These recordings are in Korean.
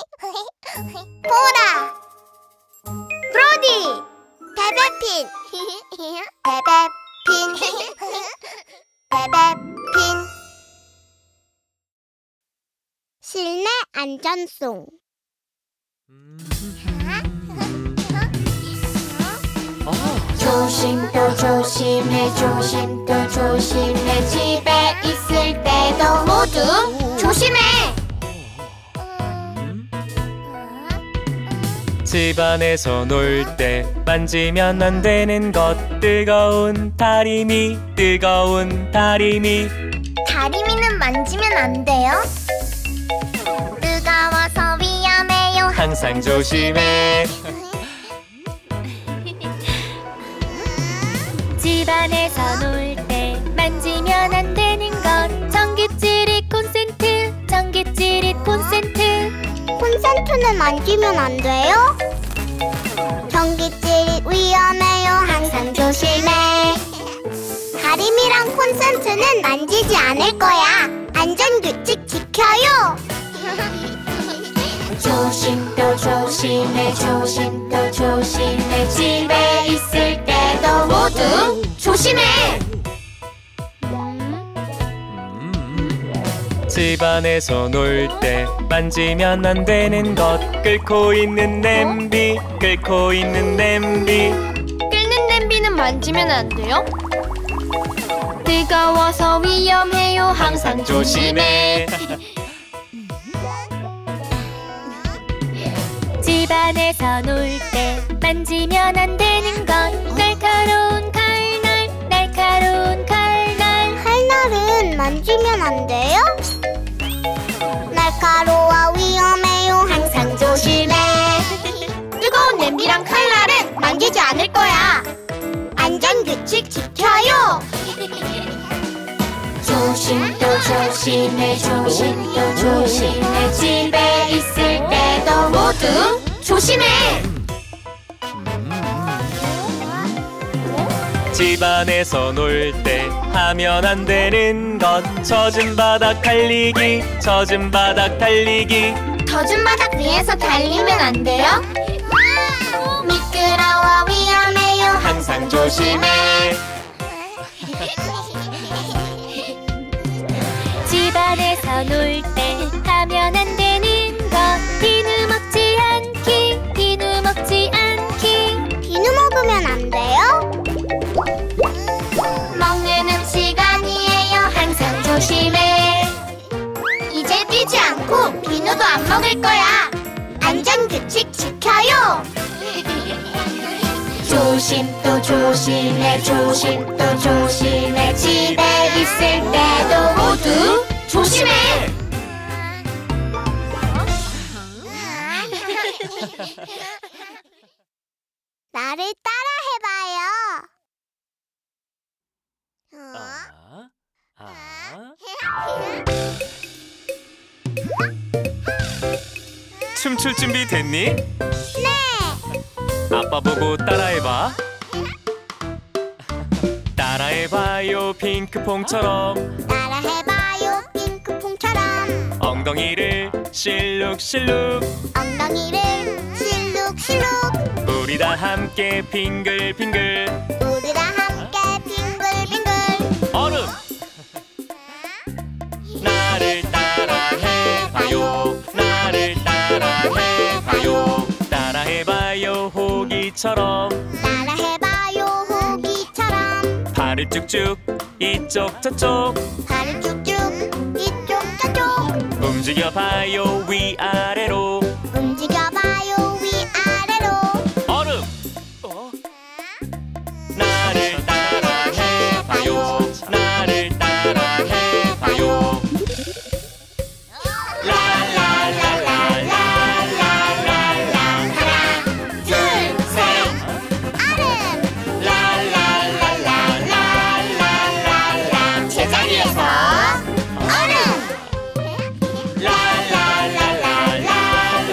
보라! 브로디! 베베핀! 베베핀! 베베핀! 실내 안전송. 조심 또 조심해, 조심 또 조심해. 집에 있을 때도 모두 조심해. 집 안에서 놀 때 만지면 안 되는 것. 뜨거운 다리미, 뜨거운 다리미. 다리미는 만지면 안 돼요? 뜨거워서 위험해요. 항상 조심해. 집 안에서 놀 때 만지면 안 되는 것. 전기찌릿 콘센트, 전기찌릿 콘센트. 콘센트는 만지면 안 돼요? 전기질이 위험해요. 항상 조심해. 다리미랑 콘센트는 만지지 않을 거야. 안전규칙 지켜요. 조심 또 조심해, 조심 또 조심해. 집에 있을 때도 모두 조심해. 집 안에서 놀 때 만지면 안 되는 것. 끓고 있는 냄비, 끓고 있는 냄비. 끓는 냄비는 만지면 안 돼요? 뜨거워서 위험해요. 항상 조심해. 집 안에서 놀 때 만지면 안 되는 것. 날카로운 칼날, 날카로운 칼날. 칼날은 만지면 안 돼요? 날카로워 위험해요. 항상 조심해. 뜨거운 냄비랑 칼날은 만지지 않을 거야. 안전규칙 지켜요. 조심 또 조심해, 조심 또 조심해. 집에 있을 때도 모두 조심해. 집 안에서 놀 때 하면 안 되는 것. 젖은 바닥 달리기, 젖은 바닥 달리기. 젖은 바닥 위에서 달리면 안 돼요? 미끄러워 위험해요. 항상 조심해. 집 안에서 놀 때 하면 안 되는 것. 비누 먹지 않기, 비누 먹지 않기. 비누 먹으면 안 돼요? 먹는 음식 아니에요. 항상 조심해. 이제 뛰지 않고 비누도 안 먹을 거야. 안전규칙 지켜요. 조심 또 조심해, 조심 또 조심해. 집에 있을 때도 모두 조심해. 나를 따라해봐요. 춤출 준비 됐니? 네. 아빠 보고 따라해봐. 따라해봐요 핑크퐁처럼. 따라해봐요 핑크퐁처럼. 엉덩이를 실룩실룩, 엉덩이를 실룩실룩. 우리 다 함께 빙글빙글. 우리 다 함께 빙글빙글. 얼음! 나를 따라해봐요, 나를 따라해봐요. 따라해봐요 호기처럼. 따라해봐요 호기처럼. 발을 쭉쭉 이쪽 저쪽. 발을 쭉쭉 이쪽 저쪽. 움직여봐요 위아래로. 움직여봐요 위아래로. 얼음! 나를 따라해봐요, 나를 따라해봐요. 라라라라라라라라. 하나 둘 셋. 얼음. 라라라라라라라라. 제자리에서 얼음. 라라라라라라라라.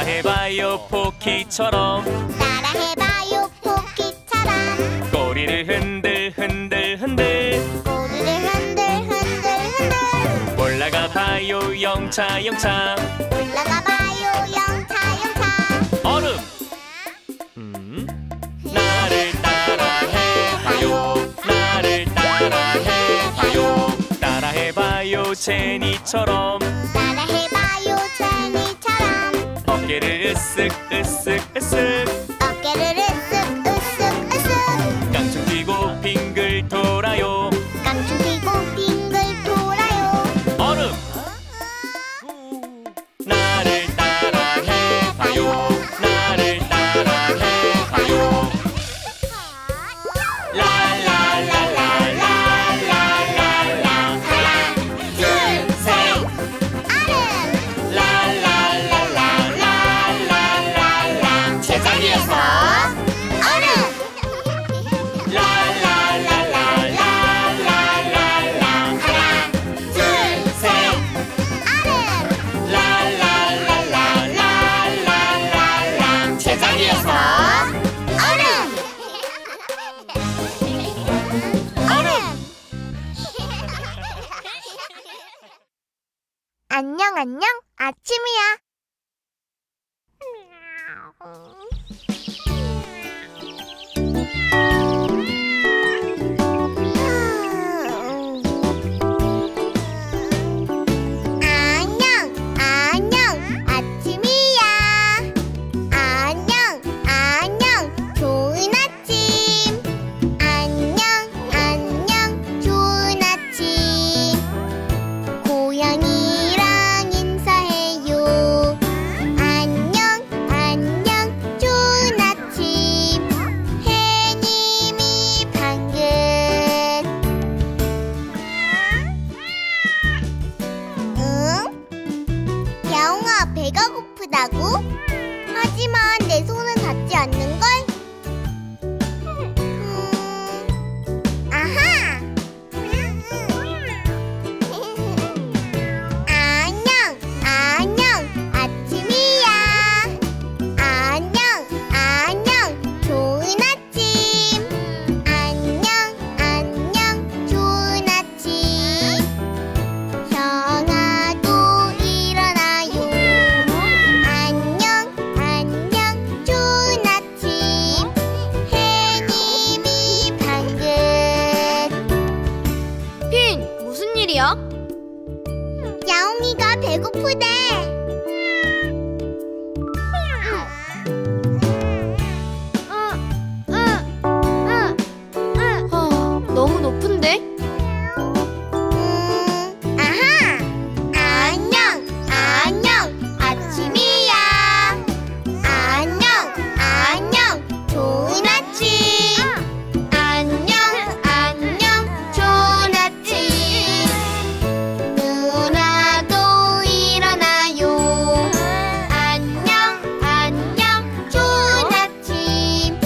따라해봐요 포키처럼. 따라해봐요 포키처럼. 꼬리를 흔들 흔들 흔들. 꼬리를 흔들 흔들 흔들. 올라가봐요 영차 영차. 올라가봐요 영차 영차. 얼음. 나를 따라해봐요. 나를 따라해봐요. 따라해봐요 제니처럼. 따라해봐요 제니처럼. 어깨를 으쓱 으쓱 으쓱. 어깨를 으쓱 으쓱 으쓱. 깡충 뛰고 빙글 돌아요. 깡충 뛰고 빙글 돌아요. 얼음. 나를 따라해봐요. 나를 따라해봐요. 안녕 안녕 아침이야. 안녕 안녕 아침이야. 안녕 안녕 좋은 아침. 안녕 안녕 좋은 아침. 고양이랑 인사해요. 안녕 안녕 좋은 아침. 해님이 방긋. 응? 야옹아 배가 고프다고? 하지만 내 손은 닿지 않는걸? 아하! 안녕, 안녕, 아침이야. 안녕, 안녕, 좋은 아침. 안녕, 안녕, 좋은 아침. 형아도 일어나요. 안녕, 안녕, 좋은 아침. 해님이 방긋. 핀, 무슨 일이야? 야옹이가 배고프대. 너무 높은데? 아하! 안녕, 안녕, 아침이야. 안녕, 안녕, 좋은 아침. 안녕, 안녕, 좋은 아침. 누나도 일어나요. 안녕, 안녕, 좋은 아침.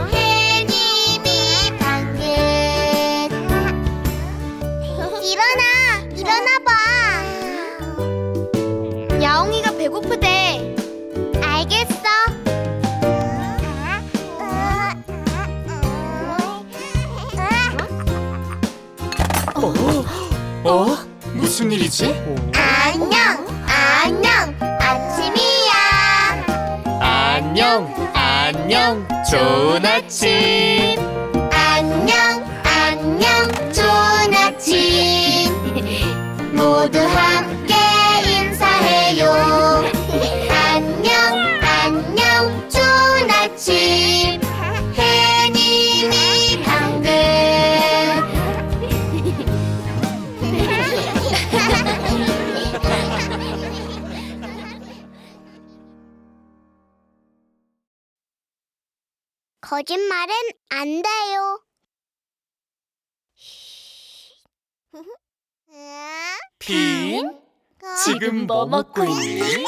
해님이 방긋. 일어나 봐. 야옹이가 배고프대. 알겠어. 무슨 일이지? 안녕, 안녕, 아침이야. 안녕 안녕 좋은 아침. 안녕, 안녕, 좋은 아침. 모두 함께 인사해요. 안녕, 안녕, 좋은 아침. 해님이 방긋. 거짓말은 안 돼요. 핀, 지금 뭐 먹고 있니?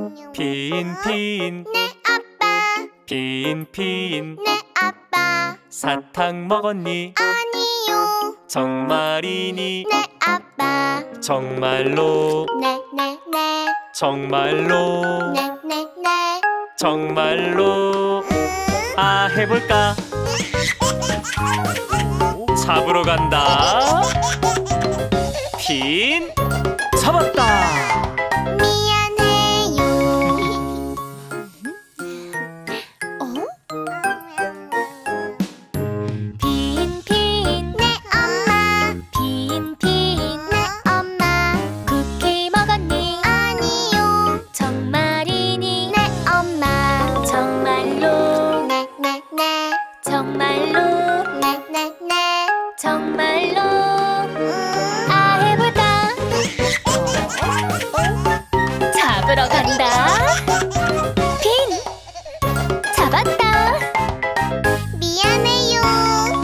핀, 핀, 네 아빠, 핀, 핀. 네 아빠. 사탕 먹었니? 아니요. 정말이니? 네, 아빠. 정말로? 네, 네, 네. 정말로? 네, 네, 네. 정말로? 아, 해볼까? 잡으러 간다. 빈 잡았다. 미안해요. 빈 네, 엄마. 빈 네, 엄마. 쿠키 먹었니? 아니요. 정말이니? 네, 엄마. 정말로? 네, 네, 네. 정말로? 네, 네, 네. 정말로? 아, 해볼까? 잡으러 간다. 빈 잡았다. 미안해요.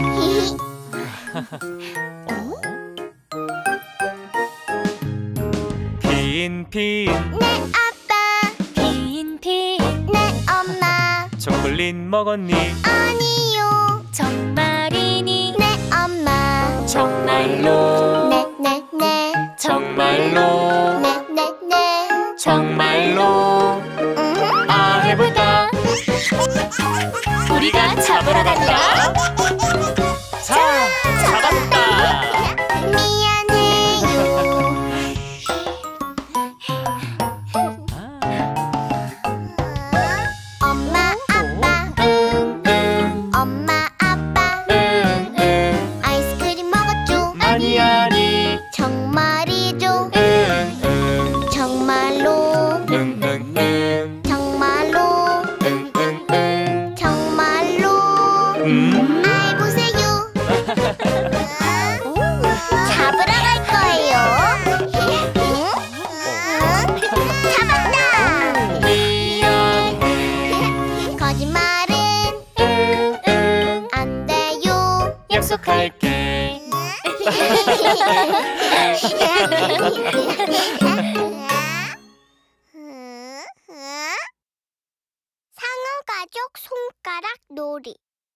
빈 네, 아빠. 빈 네, 엄마. 초콜릿 먹었니? 아니요. 정말이니? 네, 엄마. 정말로? 네, 네, 네. 정말로? 네, 네, 네. 정말로? 아, 해볼까? 우리가 잡으러 간다. 자, 잡았다. 미안해요. 엄마, 아빠. 엄마, 아빠. 아이스크림 먹었죠? 아니 아니. 정말이죠? 정말로. 정말로. 정말로. 알 보세요. 잡으러 갈 거예요. 잡았다. 거짓말은 안 돼요. 약속할게. 상어 가족 손가락 놀이.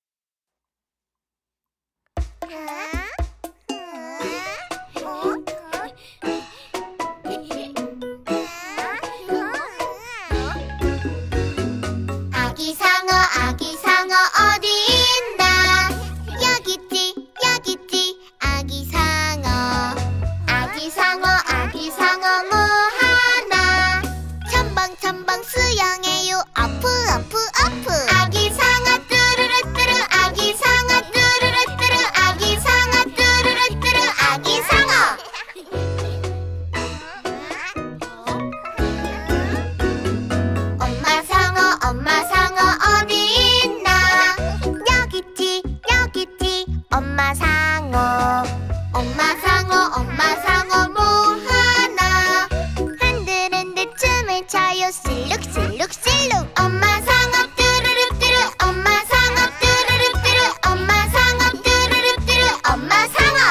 아기 상어 어디 있나? 여기 있지 여기 있지 아기 상어. 아기 상어 뭐 하나? 첨벙 수영해요. 어프 어프 어프. 아기 상어 뚜루루 뚜루. 아기 상어 뚜루루 뚜루. 아기 상어 뚜루루 뚜루. 아기 상어. 엄마 상어 어디 있나? 여기 있지 엄마 상어. 엄마 상어 뭐 하나? 흔들흔들 춤을 춰요. 실룩실룩. 엄마 상어 뚜루루 뚜루. 엄마 상어 뚜루루 뚜루. 엄마 상어 뚜루루 뚜루. 엄마 상어.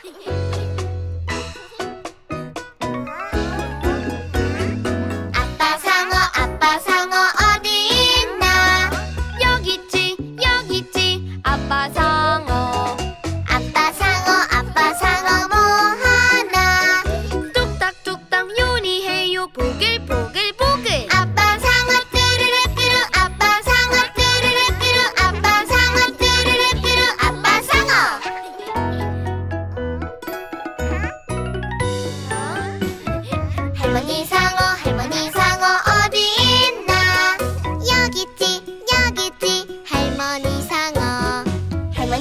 아빠 상어 어디 있나? 여기 있지 아빠 상어. 아빠 상어 뭐 하나? 뚝딱뚝딱 요리해요. 보글보글. 아빠 상어 뚜루루 뚜루. 아빠 상어 뚜루루 뚜루. 아빠 상어 뚜루루 뚜루. 아빠 상어. 할머니 상어 어디 있나? 여기 있지 할머니 상어.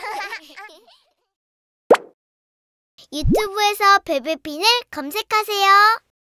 유튜브에서 베베핀을 검색하세요.